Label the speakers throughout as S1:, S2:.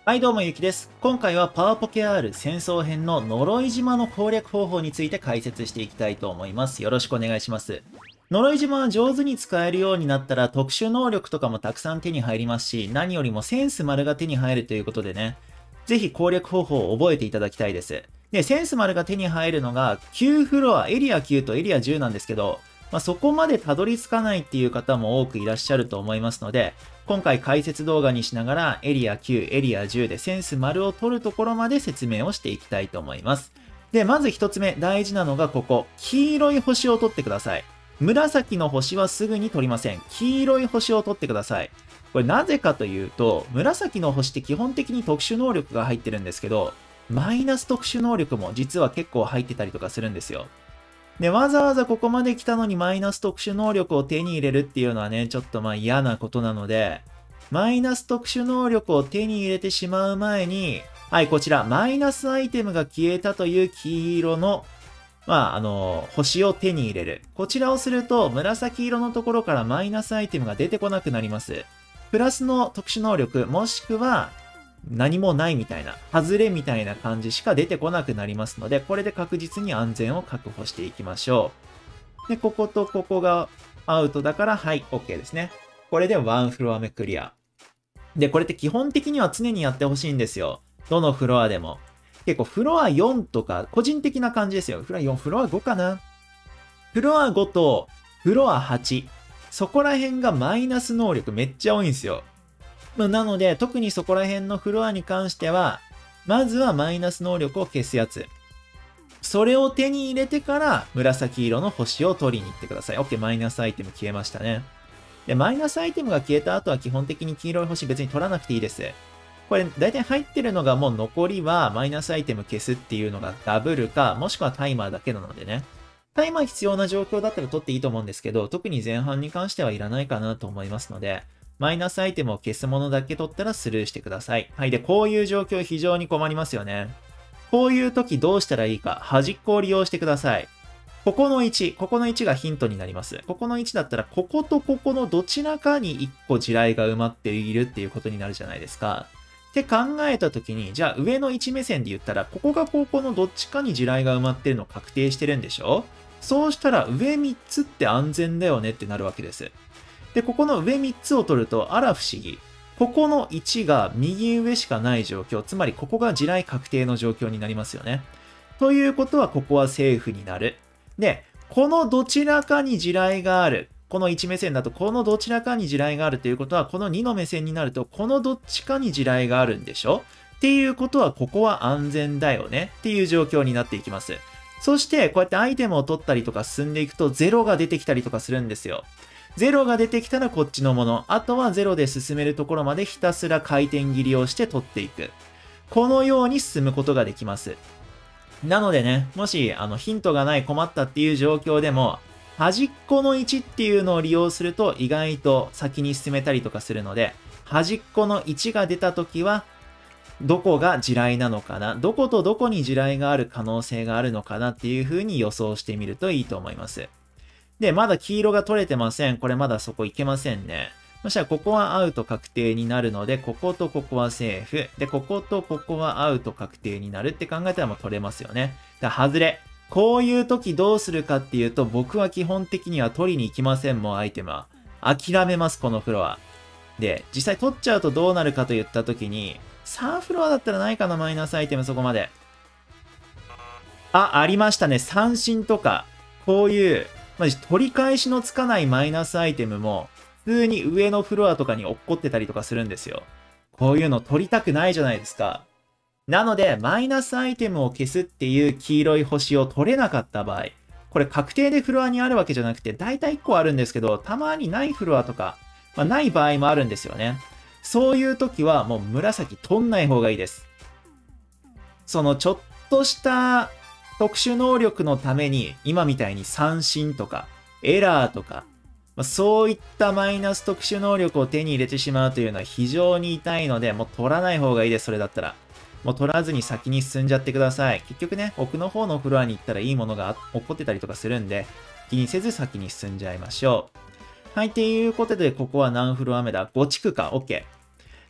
S1: はい、どうもゆきです。今回はパワポケ R 戦争編の呪い島の攻略方法について解説していきたいと思います。よろしくお願いします。呪い島は上手に使えるようになったら特殊能力とかもたくさん手に入りますし、何よりもセンス丸が手に入るということでね、ぜひ攻略方法を覚えていただきたいです。で、センス丸が手に入るのが9フロア、エリア9とエリア10なんですけど、そこまでたどり着かないっていう方も多くいらっしゃると思いますので、今回解説動画にしながらエリア9、エリア10でセンス丸を取るところまで説明をしていきたいと思います。で、まず一つ目、大事なのがここ、黄色い星を取ってください。紫の星はすぐに取りません。黄色い星を取ってください。これなぜかというと、紫の星って基本的に特殊能力が入ってるんですけど、マイナス特殊能力も実は結構入ってたりとかするんですよ。で、わざわざここまで来たのにマイナス特殊能力を手に入れるっていうのはね、ちょっと嫌なことなので、マイナス特殊能力を手に入れてしまう前に、はい、こちら、マイナスアイテムが消えたという黄色の、星を手に入れる。こちらをすると、紫色のところからマイナスアイテムが出てこなくなります。プラスの特殊能力、もしくは、何もないみたいな、外れみたいな感じしか出てこなくなりますので、これで確実に安全を確保していきましょう。で、こことここがアウトだから、はい、OK ですね。これで1フロア目クリア。で、これって基本的には常にやってほしいんですよ。どのフロアでも。結構フロア4とか、個人的な感じですよ。フロア4、フロア5かな。フロア5とフロア8。そこら辺がマイナス能力めっちゃ多いんですよ。なので、特にそこら辺のフロアに関しては、まずはマイナス能力を消すやつ。それを手に入れてから、紫色の星を取りに行ってください。OK、マイナスアイテム消えましたね。で、マイナスアイテムが消えた後は基本的に黄色い星別に取らなくていいです。これ、大体入ってるのがもう残りはマイナスアイテム消すっていうのがダブルか、もしくはタイマーだけなのでね。タイマー必要な状況だったら取っていいと思うんですけど、特に前半に関してはいらないかなと思いますので、マイナスアイテムを消すものだけ取ったらスルーしてください。はい。で、こういう状況非常に困りますよね。こういう時どうしたらいいか、端っこを利用してください。ここの1がヒントになります。ここの1だったら、こことここのどちらかに1個地雷が埋まっているっていうことになるじゃないですか。って考えた時に、じゃあ上の1目線で言ったら、ここがここのどっちかに地雷が埋まってるの確定してるんでしょ？そうしたら上3つって安全だよねってなるわけです。で、ここの上3つを取ると、あら不思議。ここの1が右上しかない状況、つまりここが地雷確定の状況になりますよね。ということは、ここはセーフになる。で、このどちらかに地雷がある。この1目線だと、このどちらかに地雷があるということは、この2の目線になると、このどっちかに地雷があるんでしょ？っていうことは、ここは安全だよねっていう状況になっていきます。そして、こうやってアイテムを取ったりとか進んでいくと、0が出てきたりとかするんですよ。0が出てきたらこっちのもの。あとは0で進めるところまでひたすら回転切りをして取っていく。このように進むことができます。なのでね、もしヒントがない困ったっていう状況でも、端っこの1っていうのを利用すると意外と先に進めたりとかするので、端っこの1が出たときは、どこが地雷なのかな、どことどこに地雷がある可能性があるのかなっていう風に予想してみるといいと思います。で、まだ黄色が取れてません。これまだそこいけませんね。そしたらここはアウト確定になるので、こことここはセーフ。で、こことここはアウト確定になるって考えたらもう取れますよね。だから外れ。こういう時どうするかっていうと、僕は基本的には取りに行きませんもん、アイテムは。諦めます、このフロア。で、実際取っちゃうとどうなるかといった時に、3フロアだったらないかな、マイナスアイテムそこまで。ありましたね。三振とか、こういう、取り返しのつかないマイナスアイテムも、普通に上のフロアとかに落っこってたりとかするんですよ。こういうの取りたくないじゃないですか。なので、マイナスアイテムを消すっていう黄色い星を取れなかった場合、これ確定でフロアにあるわけじゃなくて、だいたい1個あるんですけど、たまにないフロアとか、ない場合もあるんですよね。そういう時はもう紫取んない方がいいです。そのちょっとした特殊能力のために、今みたいに三振とか、エラーとか、そういったマイナス特殊能力を手に入れてしまうというのは非常に痛いので、もう取らない方がいいです、それだったら。もう取らずに先に進んじゃってください。結局ね、奥の方のフロアに行ったらいいものが起こってたりとかするんで、気にせず先に進んじゃいましょう。はい、っていうことで、ここは何フロア目だ？ 5 地区か、OK。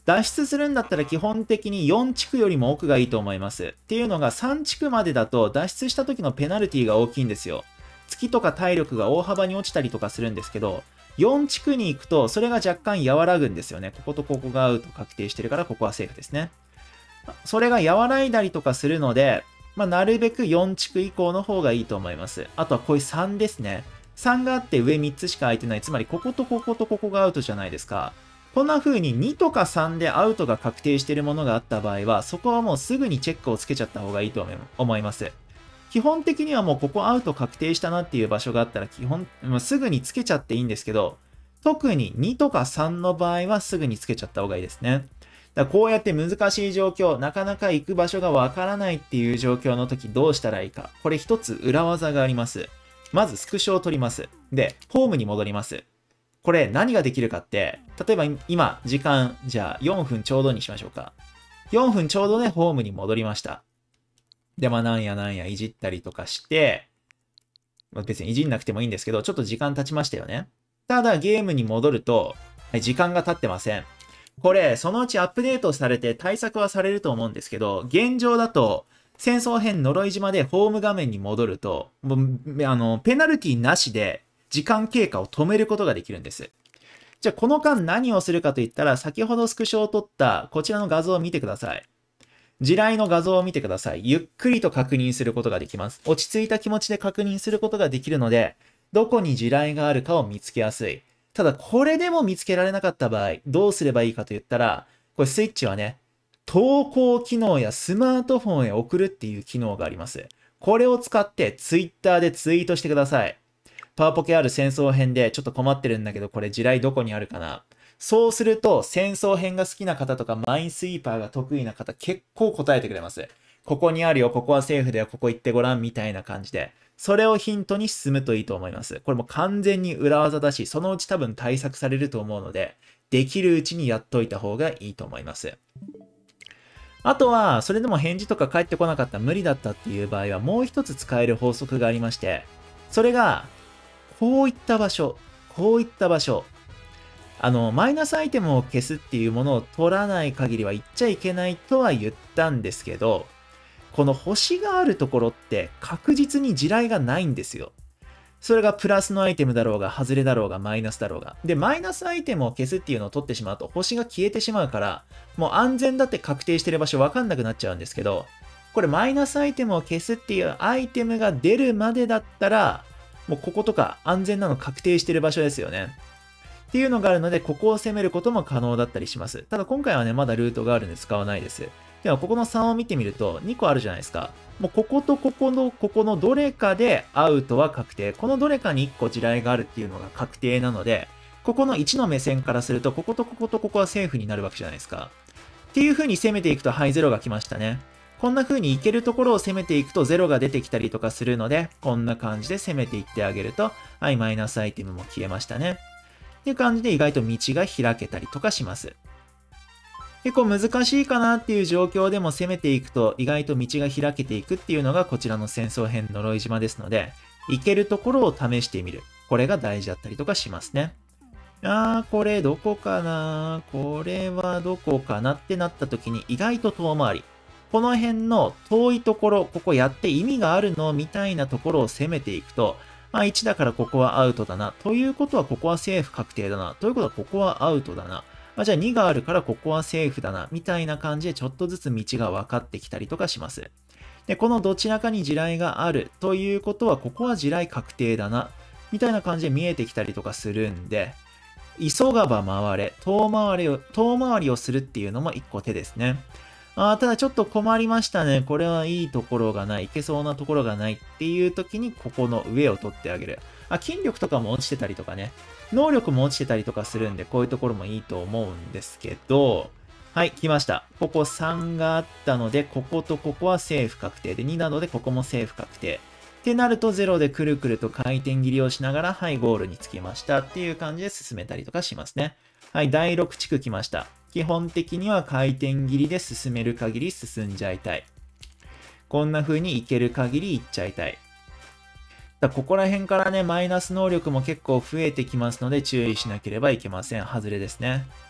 S1: 脱出するんだったら基本的に4地区よりも奥がいいと思います。っていうのが3地区までだと脱出した時のペナルティが大きいんですよ。月とか体力が大幅に落ちたりとかするんですけど、4地区に行くとそれが若干和らぐんですよね。こことここがアウト確定してるからここはセーフですね。それが和らいだりとかするので、なるべく4地区以降の方がいいと思います。あとはこういう3ですね。3があって上3つしか空いてない。つまりこことこことここがアウトじゃないですか。こんな風に2とか3でアウトが確定しているものがあった場合は、そこはもうすぐにチェックをつけちゃった方がいいと思います。基本的にはもうここアウト確定したなっていう場所があったらすぐにつけちゃっていいんですけど、特に2とか3の場合はすぐにつけちゃった方がいいですね。だからこうやって難しい状況、なかなか行く場所がわからないっていう状況の時どうしたらいいか。これ一つ裏技があります。まずスクショを取ります。で、ホームに戻ります。これ何ができるかって、例えば今、時間、じゃあ4分ちょうどにしましょうか。4分ちょうどでホームに戻りました。で、なんやいじったりとかして、別にいじんなくてもいいんですけど、ちょっと時間経ちましたよね。ただゲームに戻ると、時間が経ってません。これ、そのうちアップデートされて対策はされると思うんですけど、現状だと、戦争編呪い島でホーム画面に戻ると、ペナルティなしで時間経過を止めることができるんです。じゃあこの間何をするかといったら、先ほどスクショを撮ったこちらの画像を見てください。地雷の画像を見てください。ゆっくりと確認することができます。落ち着いた気持ちで確認することができるので、どこに地雷があるかを見つけやすい。ただこれでも見つけられなかった場合、どうすればいいかと言ったら、これスイッチはね、投稿機能やスマートフォンへ送るっていう機能があります。これを使ってツイッターでツイートしてください。パワポケある戦争編でちょっと困ってるんだけど、これ地雷どこにあるかな。そうすると、戦争編が好きな方とか、マインスイーパーが得意な方、結構答えてくれます。ここにあるよ、ここはセーフだよ、ここ行ってごらん、みたいな感じで。それをヒントに進むといいと思います。これも完全に裏技だし、そのうち多分対策されると思うので、できるうちにやっといた方がいいと思います。あとは、それでも返事とか返ってこなかった、無理だったっていう場合は、もう一つ使える法則がありまして、それが、こういった場所、こういった場所。マイナスアイテムを消すっていうものを取らない限りは言っちゃいけないとは言ったんですけど、この星があるところって確実に地雷がないんですよ。それがプラスのアイテムだろうが、外れだろうが、マイナスだろうが。で、マイナスアイテムを消すっていうのを取ってしまうと、星が消えてしまうから、もう安全だって確定してる場所わかんなくなっちゃうんですけど、これマイナスアイテムを消すっていうアイテムが出るまでだったら、もうこことか安全なの確定してる場所ですよね。っていうのがあるので、ここを攻めることも可能だったりします。ただ今回はね、まだルートがあるんで使わないです。では、ここの3を見てみると、2個あるじゃないですか。もうこことここのどれかでアウトは確定。このどれかに1個地雷があるっていうのが確定なので、ここの1の目線からすると、こことこことここはセーフになるわけじゃないですか。っていう風に攻めていくと、はい、0が来ましたね。こんな風にいけるところを攻めていくと0が出てきたりとかするので、こんな感じで攻めていってあげると、はい、マイナスアイテムも消えましたね。っていう感じで意外と道が開けたりとかします。結構難しいかなっていう状況でも攻めていくと意外と道が開けていくっていうのがこちらの戦争編呪い島ですので、行けるところを試してみる。これが大事だったりとかしますね。これどこかな、これはどこかなってなった時に意外と遠回り。この辺の遠いところ、ここやって意味があるのみたいなところを攻めていくと、1だからここはアウトだな。ということはここはセーフ確定だな。ということはここはアウトだな。じゃあ2があるからここはセーフだな。みたいな感じでちょっとずつ道が分かってきたりとかします。で、このどちらかに地雷があるということはここは地雷確定だな。みたいな感じで見えてきたりとかするんで、急がば回れ、遠回りをするっていうのも一個手ですね。ただちょっと困りましたね。これはいいところがない。いけそうなところがないっていう時に、ここの上を取ってあげる。筋力とかも落ちてたりとかね。能力も落ちてたりとかするんで、こういうところもいいと思うんですけど、はい、来ました。ここ3があったので、こことここはセーフ確定で、2なのでここもセーフ確定。ってなると0でくるくると回転切りをしながら、はい、ゴールに着きましたっていう感じで進めたりとかしますね。はい、第6地区来ました。基本的には回転切りで進める限り進んじゃいたい。こんな風にいける限りいっちゃいたい。ここら辺からね、マイナス能力も結構増えてきますので注意しなければいけません。外れですね。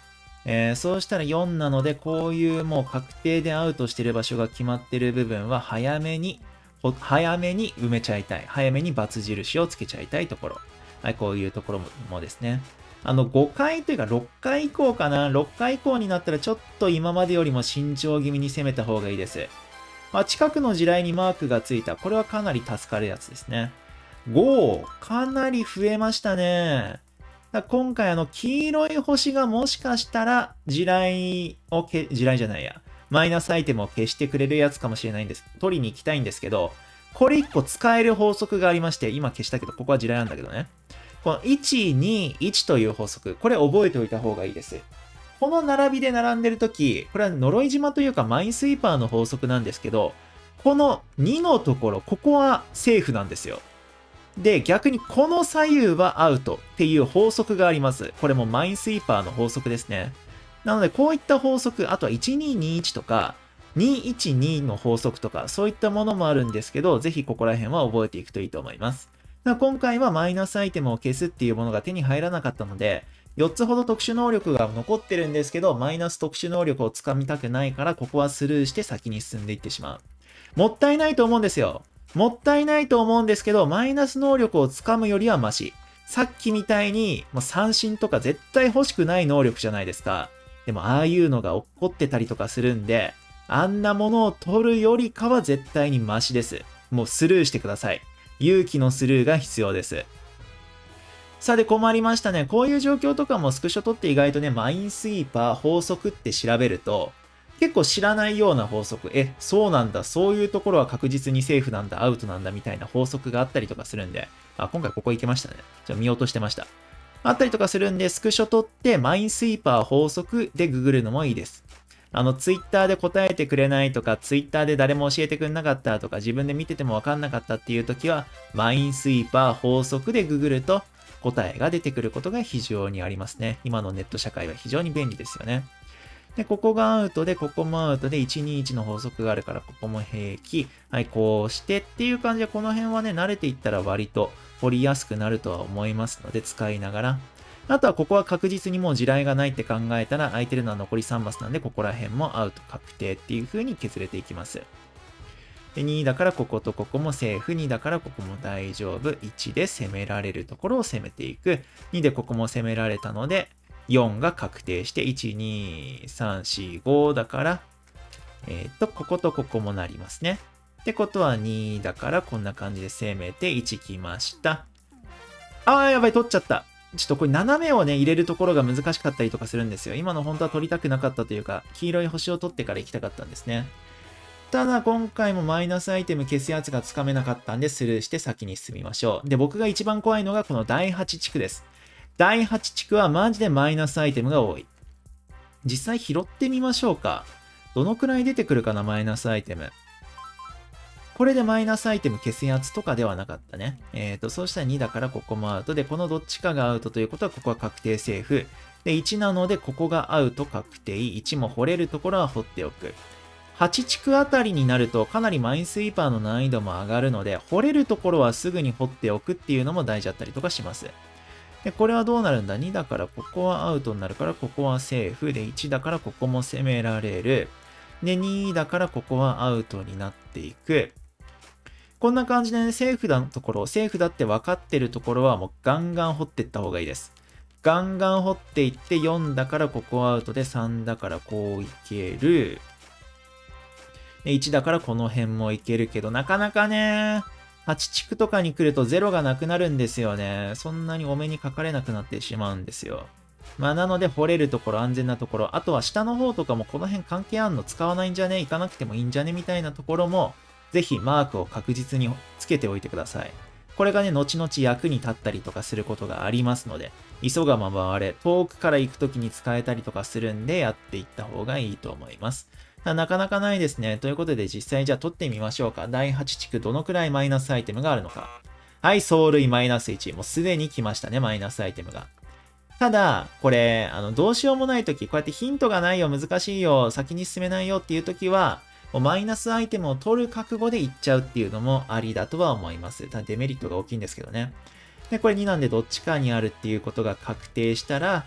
S1: そうしたら4なので、こういうもう確定でアウトしてる場所が決まってる部分は早めに埋めちゃいたい。早めに×印をつけちゃいたいところ。はい、こういうところもですね。5回というか6回以降かな。6回以降になったらちょっと今までよりも慎重気味に攻めた方がいいです。近くの地雷にマークがついた。これはかなり助かるやつですね。5、かなり増えましたね。今回黄色い星がもしかしたら地雷じゃないや。マイナスアイテムを消してくれるやつかもしれないんです。取りに行きたいんですけど、これ1個使える法則がありまして、今消したけど、ここは地雷なんだけどね。この1、2、1という法則。これ覚えておいた方がいいです。この並びで並んでるとき、これは呪い島というかマインスイーパーの法則なんですけど、この2のところ、ここはセーフなんですよ。で、逆にこの左右はアウトっていう法則があります。これもマインスイーパーの法則ですね。なので、こういった法則、あとは1221とか、212の法則とか、そういったものもあるんですけど、ぜひここら辺は覚えていくといいと思います。今回はマイナスアイテムを消すっていうものが手に入らなかったので、4つほど特殊能力が残ってるんですけど、マイナス特殊能力をつかみたくないから、ここはスルーして先に進んでいってしまう。もったいないと思うんですよ。もったいないと思うんですけど、マイナス能力をつかむよりはマシ。さっきみたいに、もう三振とか絶対欲しくない能力じゃないですか。でも、ああいうのが起こってたりとかするんで、あんなものを取るよりかは絶対にマシです。もうスルーしてください。勇気のスルーが必要です。さて困りましたね。こういう状況とかもスクショ取って意外とね、マインスイーパー法則って調べると、結構知らないような法則、そうなんだ、そういうところは確実にセーフなんだ、アウトなんだみたいな法則があったりとかするんで、今回ここ行けましたね。見落としてました。あったりとかするんで、スクショ取ってマインスイーパー法則でググるのもいいです。ツイッターで答えてくれないとか、ツイッターで誰も教えてくれなかったとか、自分で見ててもわかんなかったっていう時は、マインスイーパー法則でググると答えが出てくることが非常にありますね。今のネット社会は非常に便利ですよね。で、ここがアウトで、ここもアウトで、121の法則があるから、ここも平気。はい、こうしてっていう感じで、この辺はね、慣れていったら割と掘りやすくなるとは思いますので、使いながら。あとはここは確実にもう地雷がないって考えたら、空いてるのは残り3マスなんで、ここら辺もアウト確定っていう風に削れていきます。で、2だからこことここもセーフ、2だからここも大丈夫、1で攻められるところを攻めていく、2でここも攻められたので、4が確定して、1、2、3、4、5だから、こことここもなりますね。ってことは2だからこんな感じで攻めて1きました。やばい、取っちゃった。ちょっとこれ斜めをね、入れるところが難しかったりとかするんですよ。今の本当は取りたくなかったというか、黄色い星を取ってから行きたかったんですね。ただ今回もマイナスアイテム消すやつがつかめなかったんでスルーして先に進みましょう。で、僕が一番怖いのがこの第8地区です。第8地区はマジでマイナスアイテムが多い。実際拾ってみましょうか。どのくらい出てくるかな、マイナスアイテム。これでマイナスアイテム消すやつとかではなかったね。そうしたら2だからここもアウトで、このどっちかがアウトということはここは確定セーフ。で、1なのでここがアウト確定。1も掘れるところは掘っておく。8地区あたりになるとかなりマインスイーパーの難易度も上がるので、掘れるところはすぐに掘っておくっていうのも大事だったりとかします。で、これはどうなるんだ ?2 だからここはアウトになるからここはセーフ。で、1だからここも攻められる。で、2だからここはアウトになっていく。こんな感じでね、セーフだところ、セーフだって分かってるところはもうガンガン掘っていった方がいいです。ガンガン掘っていって4だからここはアウトで3だからこういける。で、1だからこの辺もいけるけど、なかなかね、8地区とかに来ると0がなくなるんですよね。そんなにお目にかかれなくなってしまうんですよ。なので掘れるところ、安全なところ、あとは下の方とかもこの辺関係あんの使わないんじゃね行かなくてもいいんじゃねみたいなところも、ぜひマークを確実につけておいてください。これがね、後々役に立ったりとかすることがありますので、急がば回れ、遠くから行くときに使えたりとかするんで、やっていった方がいいと思います。なかなかないですね。ということで実際じゃあ取ってみましょうか。第8地区どのくらいマイナスアイテムがあるのか。はい、走塁マイナス1。もうすでに来ましたね、マイナスアイテムが。ただ、これ、どうしようもないとき、こうやってヒントがないよ、難しいよ、先に進めないよっていうときは、もうマイナスアイテムを取る覚悟でいっちゃうっていうのもありだとは思います。ただデメリットが大きいんですけどね。で、これ2なんでどっちかにあるっていうことが確定したら、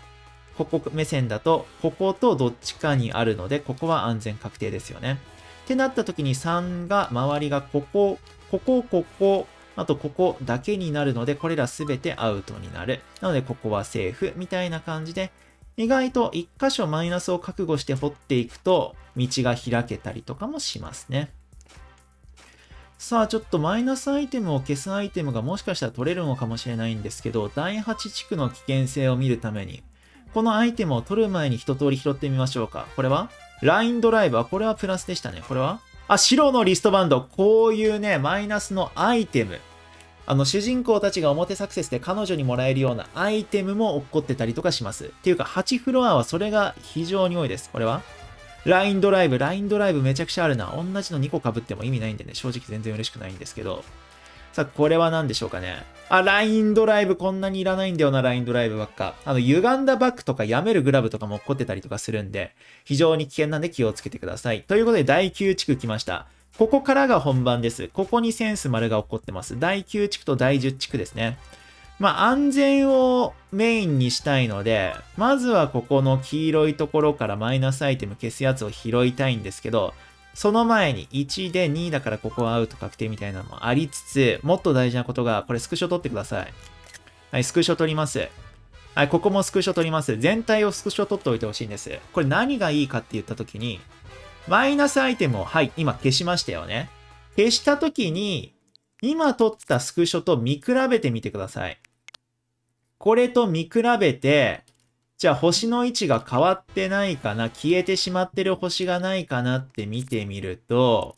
S1: ここ目線だと、こことどっちかにあるので、ここは安全確定ですよね。ってなった時に3が、周りがここ、あとここだけになるので、これらすべてアウトになる。なので、ここはセーフみたいな感じで、意外と1箇所マイナスを覚悟して掘っていくと、道が開けたりとかもしますね。さあ、ちょっとマイナスアイテムを消すアイテムがもしかしたら取れるのかもしれないんですけど、第8地区の危険性を見るために、このアイテムを取る前に一通り拾ってみましょうか。これはラインドライブは、これはプラスでしたね。これは白のリストバンド。こういうね、マイナスのアイテム。主人公たちが表サクセスで彼女にもらえるようなアイテムも起こってたりとかします。っていうか、8フロアはそれが非常に多いです。これはラインドライブめちゃくちゃあるな。同じの2個被っても意味ないんでね、正直全然嬉しくないんですけど。さあ、これは何でしょうかね。ラインドライブこんなにいらないんだよな、ラインドライブばっか。歪んだバックとかやめるグラブとかも起こってたりとかするんで、非常に危険なんで気をつけてください。ということで、第9地区来ました。ここからが本番です。ここにセンス丸が起こってます。第9地区と第10地区ですね。安全をメインにしたいので、まずはここの黄色いところからマイナスアイテム消すやつを拾いたいんですけど、その前に1で2だからここはアウト確定みたいなのもありつつ、もっと大事なことが、これスクショ撮ってください。はい、スクショ撮ります。はい、ここもスクショ撮ります。全体をスクショ撮っておいてほしいんです。これ何がいいかって言った時に、マイナスアイテムを、はい、今消しましたよね。消した時に、今撮ったスクショと見比べてみてください。これと見比べて、じゃあ星の位置が変わってないかな、消えてしまってる星がないかなって見てみると、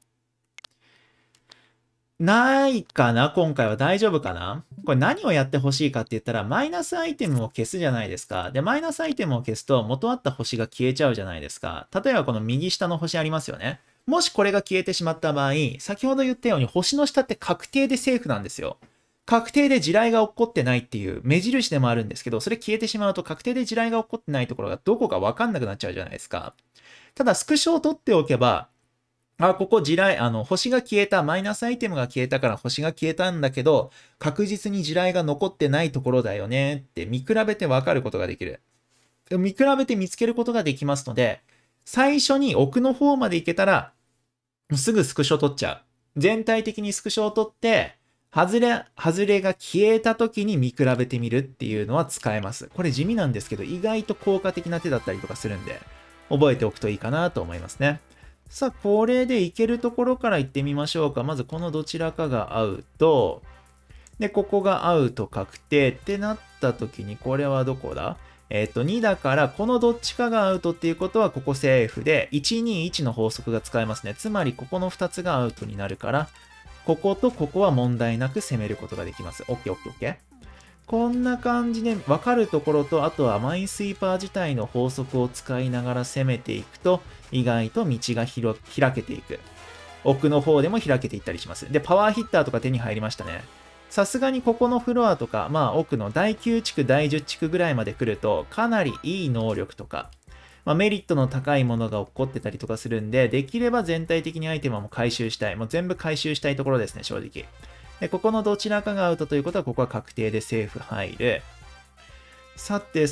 S1: ないかな今回は大丈夫かなこれ何をやってほしいかって言ったら、マイナスアイテムを消すじゃないですか。で、マイナスアイテムを消すと元あった星が消えちゃうじゃないですか。例えばこの右下の星ありますよね。もしこれが消えてしまった場合、先ほど言ったように星の下って確定でセーフなんですよ。確定で地雷が起こってないっていう目印でもあるんですけど、それ消えてしまうと確定で地雷が起こってないところがどこかわかんなくなっちゃうじゃないですか。ただスクショを取っておけば、ここ地雷、星が消えた、マイナスアイテムが消えたから星が消えたんだけど、確実に地雷が残ってないところだよねって見比べてわかることができる。見比べて見つけることができますので、最初に奥の方まで行けたら、すぐスクショ取っちゃう。全体的にスクショを取って、外れが消えた時に見比べてみるっていうのは使えます。これ地味なんですけど、意外と効果的な手だったりとかするんで、覚えておくといいかなと思いますね。さあ、これでいけるところから行ってみましょうか。まずこのどちらかがアウト。で、ここがアウト確定ってなった時に、これはどこだ2だから、このどっちかがアウトっていうことは、ここセーフで、121の法則が使えますね。つまり、ここの2つがアウトになるから、こことここは問題なく攻めることができます。OK。こんな感じで分かるところと、あとはマインスイーパー自体の法則を使いながら攻めていくと、意外と道が開けていく。奥の方でも開けていったりします。で、パワーヒッターとか手に入りましたね。さすがにここのフロアとか、奥の第9地区、第10地区ぐらいまで来ると、かなりいい能力とか、メリットの高いものが起こってたりとかするんで、できれば全体的にアイテムはもう回収したい。もう全部回収したいところですね、正直。で、ここのどちらかがアウトということは、ここは確定でセーフ入る。さて。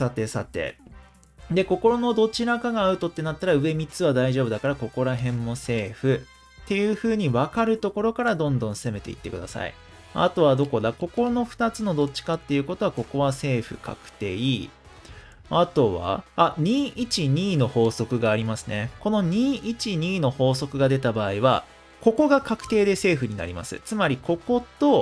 S1: で、ここのどちらかがアウトってなったら、上3つは大丈夫だから、ここら辺もセーフ。っていう風に分かるところからどんどん攻めていってください。あとはどこだここの2つのどっちかっていうことは、ここはセーフ確定。あとは、212の法則がありますね。この212の法則が出た場合は、ここが確定でセーフになります。つまり、ここと、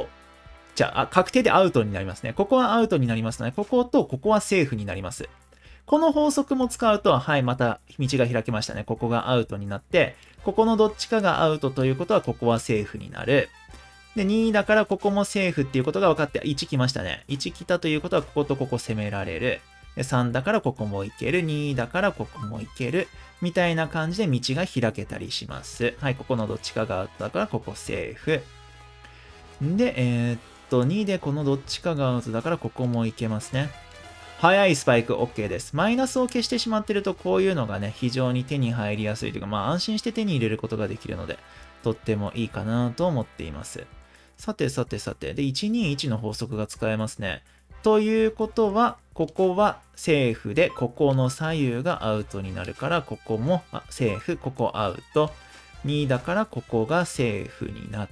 S1: 確定でアウトになりますね。ここはアウトになりますので、こことここはセーフになります。この法則も使うと、はい、また道が開けましたね。ここがアウトになって、ここのどっちかがアウトということは、ここはセーフになる。で、2だからここもセーフっていうことが分かって、1来ましたね。1来たということは、こことここ攻められる。で、3だからここもいける。2だからここもいける。みたいな感じで道が開けたりします。はい、ここのどっちかがアウトだから、ここセーフ。で、2でこのどっちかがアウトだから、ここもいけますね。速いスパイク OK です。マイナスを消してしまってると、こういうのがね、非常に手に入りやすいというか、安心して手に入れることができるので、とってもいいかなと思っています。さて。で、121の法則が使えますね。 ということは、ここはセーフで、ここの左右がアウトになるから、ここもセーフ、ここアウト。2だからここがセーフになって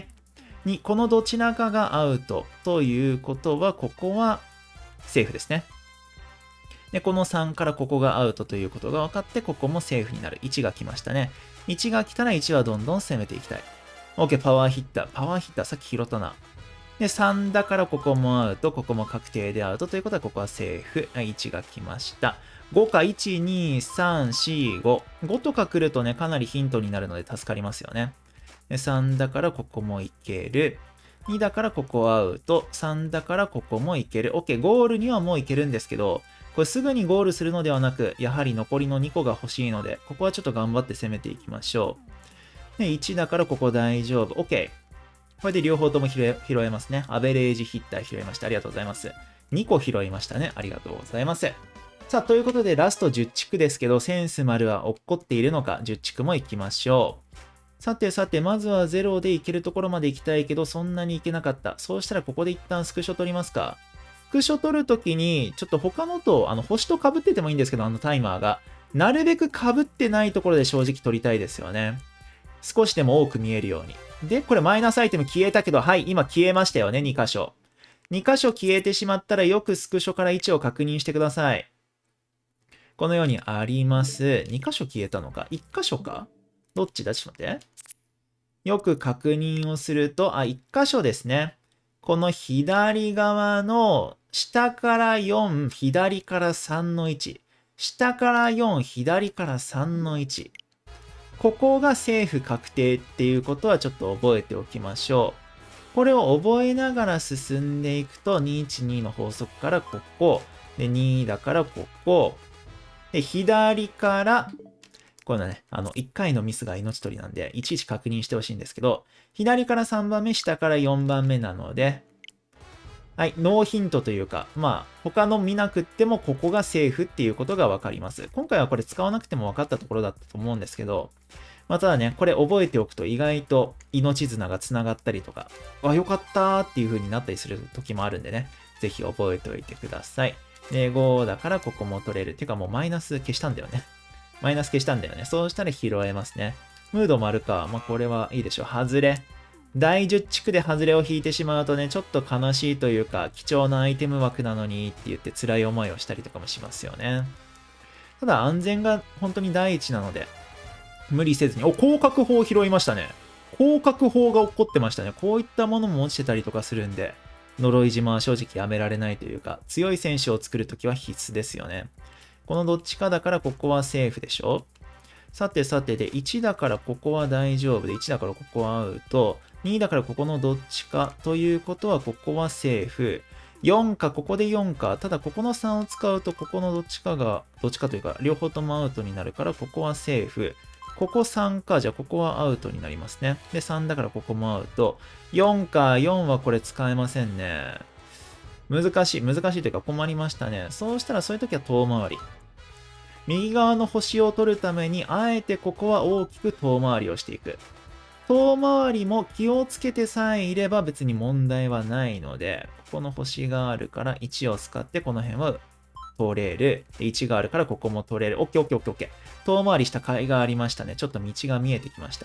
S1: 、2、このどちらかがアウトということは、ここはセーフですね。で、この3からここがアウトということが分かって、ここもセーフになる。1が来ましたね。1が来たら1はどんどん攻めていきたい。OK、パワーヒッター。パワーヒッター、さっき拾ったな。で、3だからここもアウト、ここも確定でアウトということは、ここはセーフ。はい、1が来ました。5か、1、2、3、4、5。5とか来るとね、かなりヒントになるので助かりますよね。で、3だからここもいける。2だからここアウト。3だからここもいける。OK、ゴールにはもういけるんですけど、これすぐにゴールするのではなく、やはり残りの2個が欲しいので、ここはちょっと頑張って攻めていきましょう。で、1だからここ大丈夫。OK。これで両方とも拾えますね。アベレージヒッター拾いました。ありがとうございます。2個拾いましたね。ありがとうございます。さあ、ということでラスト10地区ですけど、センス丸は落っこっているのか、10地区も行きましょう。さてさて、まずは0で行けるところまで行きたいけど、そんなに行けなかった。そうしたらここで一旦スクショ取りますか。スクショ取るときに、ちょっと他のと、星と被っててもいいんですけど、タイマーが。なるべく被ってないところで正直取りたいですよね。少しでも多く見えるように。で、これマイナスアイテム消えたけど、はい、今消えましたよね、2箇所。2箇所消えてしまったら、よくスクショから位置を確認してください。このようにあります。2箇所消えたのか ?1 箇所かどっちだちょっと待って。よく確認をすると、1箇所ですね。この左側の下から4、左から3の位置。下から4、左から3の位置。ここがセーフ確定っていうことはちょっと覚えておきましょう。これを覚えながら進んでいくと、212の法則からここ。で、2だからここ。で、左から、これね、1回のミスが命取りなんで、いちいち確認してほしいんですけど、左から3番目、下から4番目なので、はい、ノーヒントというか、他の見なくってもここがセーフっていうことがわかります。今回はこれ使わなくても分かったところだったと思うんですけど、ただね、これ覚えておくと意外と命綱が繋がったりとか、よかったーっていう風になったりする時もあるんでね、ぜひ覚えておいてください。で、5だからここも取れる。っていうかもうマイナス消したんだよね。マイナス消したんだよね。そうしたら拾えますね。ムード丸か。これはいいでしょう。外れ。第10地区で外れを引いてしまうとね、ちょっと悲しいというか、貴重なアイテム枠なのにって言って辛い思いをしたりとかもしますよね。ただ安全が本当に第一なので、無理せずに。広角砲拾いましたね。広角砲が起こってましたね。こういったものも落ちてたりとかするんで、呪い島は正直やめられないというか、強い選手を作るときは必須ですよね。このどっちかだからここはセーフでしょ。さてさてで、1だからここは大丈夫で、1だからここはアウト、2だからここのどっちかということはここはセーフ。4か、ここで4か。ただここの3を使うと、ここのどっちかというか、両方ともアウトになるから、ここはセーフ。ここ3か。じゃあここはアウトになりますね。で、3だからここもアウト。4か。4はこれ使えませんね。難しいというか困りましたね。そうしたらそういう時は遠回り。右側の星を取るために、あえてここは大きく遠回りをしていく。遠回りも気をつけてさえいれば別に問題はないので、ここの星があるから1を使ってこの辺は取れる。1があるからここも取れる。OK。遠回りした甲斐がありましたね。ちょっと道が見えてきました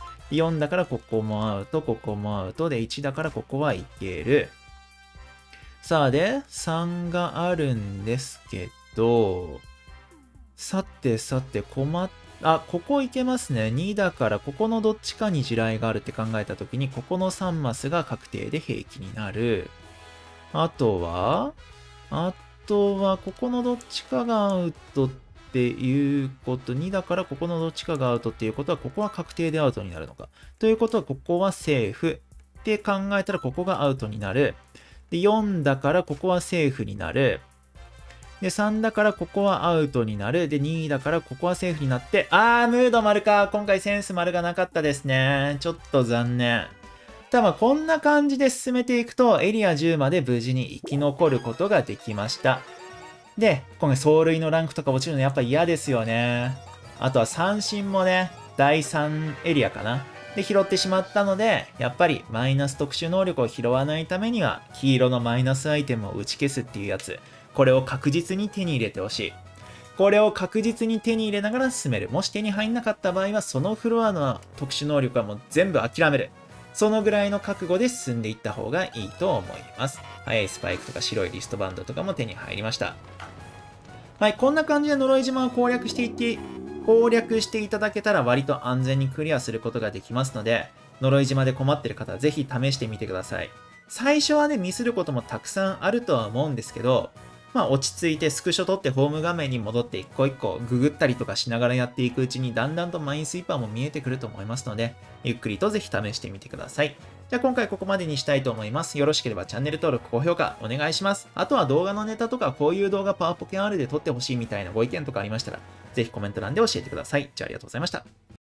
S1: 。4だからここもアウト、ここもアウト。で、1だからここはいける。さあで、3があるんですけど、さて、ここいけますね。2だからここのどっちかに地雷があるって考えたときに、ここの3マスが確定で平気になる。あとは、ここのどっちかがアウトっていうこと、2だからここのどっちかがアウトっていうことは、ここは確定でアウトになるのか。ということは、ここはセーフって考えたら、ここがアウトになる。で、4だからここはセーフになる。で、3だからここはアウトになる。で、2だからここはセーフになって、ムード丸か。今回センス丸がなかったですね。ちょっと残念。ただこんな感じで進めていくと、エリア10まで無事に生き残ることができました。で、今回走塁のランクとか落ちるのやっぱ嫌ですよね。あとは三振もね、第3エリアかな。 で、拾ってしまったので、やっぱりマイナス特殊能力を拾わないためには、黄色のマイナスアイテムを打ち消すっていうやつ、これを確実に手に入れてほしい。これを確実に手に入れながら進める。もし手に入んなかった場合は、そのフロアの特殊能力はもう全部諦める。そのぐらいの覚悟で進んでいった方がいいと思います。速いスパイクとか白いリストバンドとかも手に入りました。はい、こんな感じで呪い島を攻略していただけたら割と安全にクリアすることができますので、呪い島で困ってる方はぜひ試してみてください。最初はね、ミスることもたくさんあるとは思うんですけど、まあ落ち着いてスクショ撮ってホーム画面に戻って一個一個ググったりとかしながらやっていくうちにだんだんとマインスイーパーも見えてくると思いますので、ゆっくりとぜひ試してみてください。じゃあ今回ここまでにしたいと思います。よろしければチャンネル登録、高評価お願いします。あとは動画のネタとかこういう動画パワポケ R で撮ってほしいみたいなご意見とかありましたら、ぜひコメント欄で教えてください。じゃあありがとうございました。